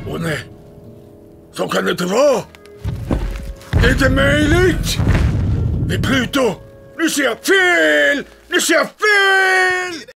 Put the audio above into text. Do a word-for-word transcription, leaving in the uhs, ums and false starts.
Åh nej, så kan det inte vara. Det är inte möjligt. Det är Pluto. Nu ser jag fel! Nu ser jag fel!